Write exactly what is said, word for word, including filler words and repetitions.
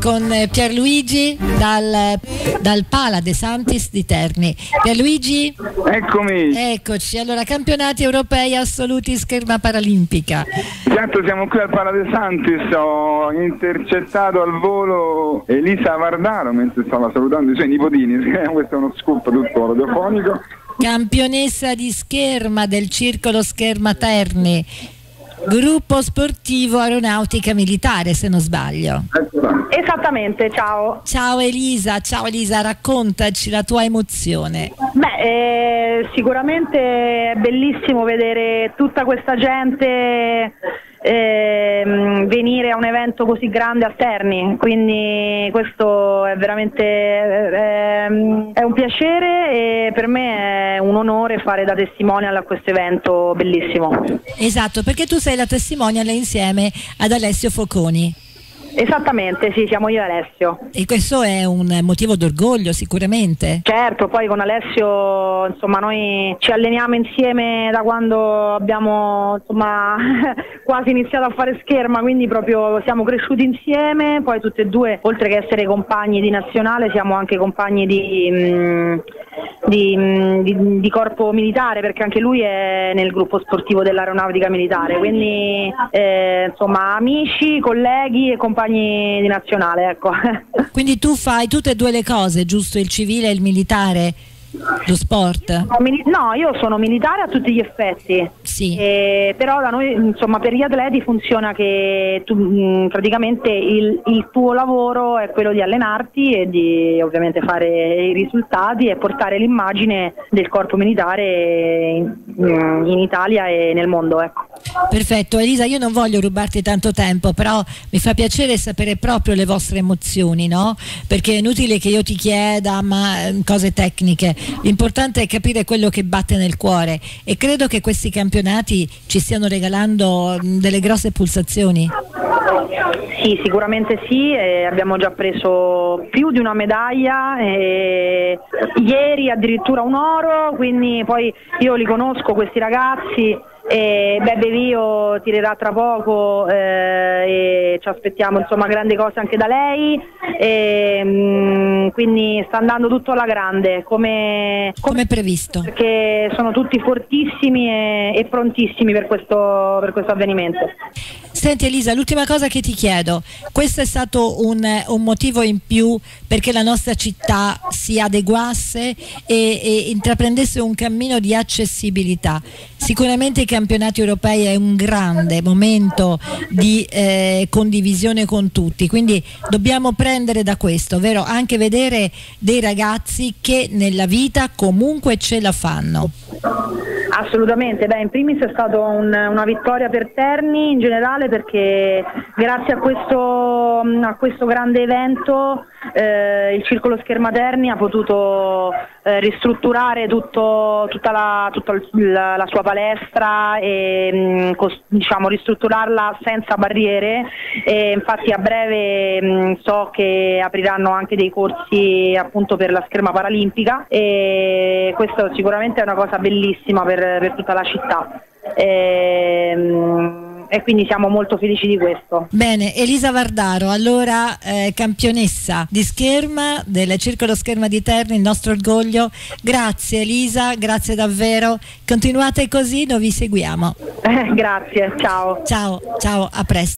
con Pierluigi dal, dal Pala De Santis di Terni. Pierluigi? Eccomi. Eccoci, allora campionati europei assoluti scherma paralimpica. Certo, siamo qui al Pala De Santis, ho intercettato al volo Elisa Vardaro mentre stava salutando i suoi nipotini, questo è uno scoop tutto radiofonico. Campionessa di scherma del Circolo Scherma Terni, gruppo sportivo Aeronautica Militare, se non sbaglio. Esattamente, ciao. Ciao Elisa, ciao Elisa, raccontaci la tua emozione. Beh, eh, sicuramente è bellissimo vedere tutta questa gente eh, venire a un evento così grande a Terni, quindi questo è veramente eh, è un piacere e per me è un onore fare da testimonial a questo evento bellissimo. Esatto, perché tu sei la testimonial insieme ad Alessio Foconi. Esattamente, sì, siamo io e Alessio. E questo è un motivo d'orgoglio sicuramente. Certo, poi con Alessio insomma noi ci alleniamo insieme da quando abbiamo insomma quasi iniziato a fare scherma, quindi proprio siamo cresciuti insieme, poi tutti e due, oltre che essere compagni di nazionale, siamo anche compagni di, mh, di, mh, di, di corpo militare, perché anche lui è nel gruppo sportivo dell'Aeronautica Militare, quindi eh, insomma amici, colleghi e compagni di nazionale, ecco. Quindi tu fai tutte e due le cose, giusto? Il civile e il militare, lo sport? No, io sono militare a tutti gli effetti, sì. eh, però da noi, insomma, per gli atleti funziona che tu, mh, praticamente il, il tuo lavoro è quello di allenarti e di ovviamente fare i risultati e portare l'immagine del corpo militare in, in Italia e nel mondo, ecco. Perfetto, Elisa, io non voglio rubarti tanto tempo, però mi fa piacere sapere proprio le vostre emozioni, no? Perché è inutile che io ti chieda ma, cose tecniche, l'importante è capire quello che batte nel cuore e credo che questi campionati ci stiano regalando delle grosse pulsazioni. Sì, sicuramente sì, eh, abbiamo già preso più di una medaglia, eh, ieri addirittura un oro, quindi poi io li conosco questi ragazzi. E Bebe Vio tirerà tra poco eh, e ci aspettiamo insomma grandi cose anche da lei e, mh, quindi sta andando tutto alla grande come, come previsto, perché sono tutti fortissimi e, e prontissimi per questo, per questo avvenimento. Senti Elisa, l'ultima cosa che ti chiedo, questo è stato un, un motivo in più perché la nostra città si adeguasse e, e intraprendesse un cammino di accessibilità. Sicuramente i campionati europei è un grande momento di eh, condivisione con tutti, quindi dobbiamo prendere da questo, ovvero anche vedere dei ragazzi che nella vita comunque ce la fanno. Assolutamente, beh, in primis è stata un, una vittoria per Terni in generale perché grazie a questo, a questo grande evento eh, il Circolo Scherma Terni ha potuto eh, ristrutturare tutto, tutta, la, tutta la, la sua palestra e mh, cos, diciamo, ristrutturarla senza barriere e infatti a breve mh, so che apriranno anche dei corsi appunto per la scherma paralimpica e questo sicuramente è una cosa bellissima per, per tutta la città. E, e quindi siamo molto felici di questo. Bene, Elisa Vardaro, allora eh, campionessa di scherma del Circolo Scherma di Terni, il nostro orgoglio. Grazie Elisa, grazie davvero, continuate così, noi vi seguiamo. Eh, grazie, ciao. Ciao, ciao, a presto.